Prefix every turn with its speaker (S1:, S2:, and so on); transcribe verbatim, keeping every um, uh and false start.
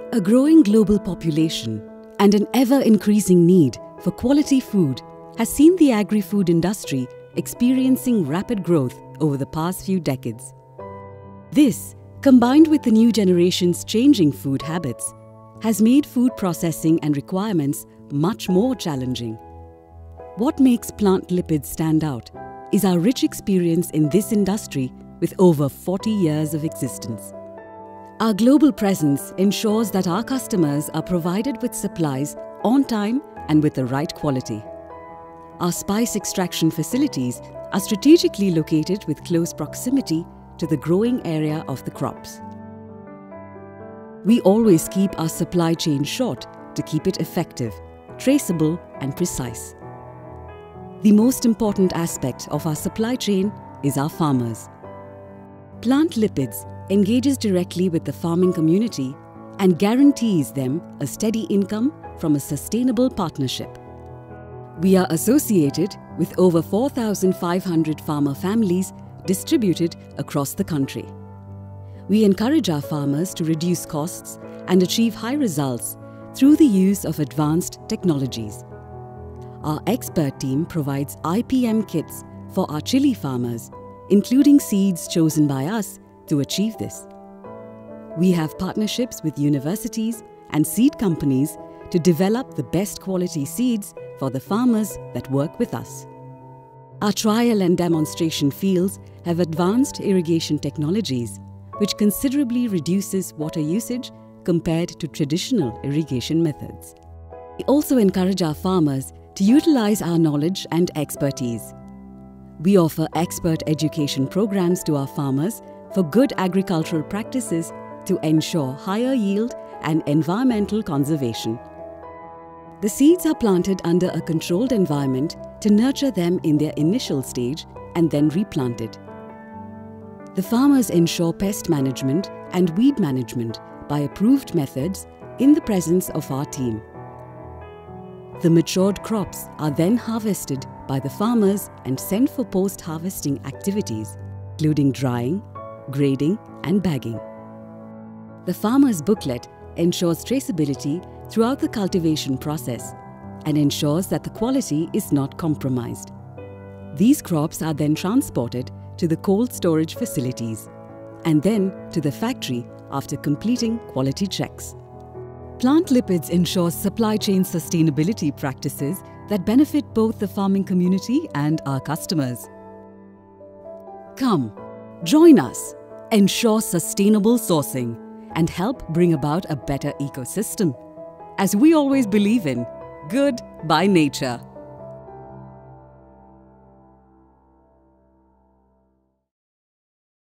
S1: A growing global population and an ever-increasing need for quality food has seen the agri-food industry experiencing rapid growth over the past few decades. This, combined with the new generation's changing food habits, has made food processing and requirements much more challenging. What makes Plant Lipids stand out is our rich experience in this industry with over forty years of existence. Our global presence ensures that our customers are provided with supplies on time and with the right quality. Our spice extraction facilities are strategically located with close proximity to the growing area of the crops. We always keep our supply chain short to keep it effective, traceable and precise. The most important aspect of our supply chain is our farmers. Plant Lipids engages directly with the farming community and guarantees them a steady income from a sustainable partnership. We are associated with over four thousand five hundred farmer families distributed across the country. We encourage our farmers to reduce costs and achieve high results through the use of advanced technologies. Our expert team provides I P M kits for our chili farmers, including seeds chosen by us to achieve this. We have partnerships with universities and seed companies to develop the best quality seeds for the farmers that work with us. Our trial and demonstration fields have advanced irrigation technologies, which considerably reduces water usage compared to traditional irrigation methods. We also encourage our farmers to utilize our knowledge and expertise. We offer expert education programs to our farmers for good agricultural practices to ensure higher yield and environmental conservation. The seeds are planted under a controlled environment to nurture them in their initial stage and then replanted. The farmers ensure pest management and weed management by approved methods in the presence of our team. The matured crops are then harvested by the farmers and sent for post-harvesting activities, including drying, grading and bagging. The farmer's booklet ensures traceability throughout the cultivation process and ensures that the quality is not compromised. These crops are then transported to the cold storage facilities and then to the factory after completing quality checks. Plant Lipids ensures supply chain sustainability practices that benefit both the farming community and our customers. Come, join us, ensure sustainable sourcing, and help bring about a better ecosystem. As we always believe in, good by nature.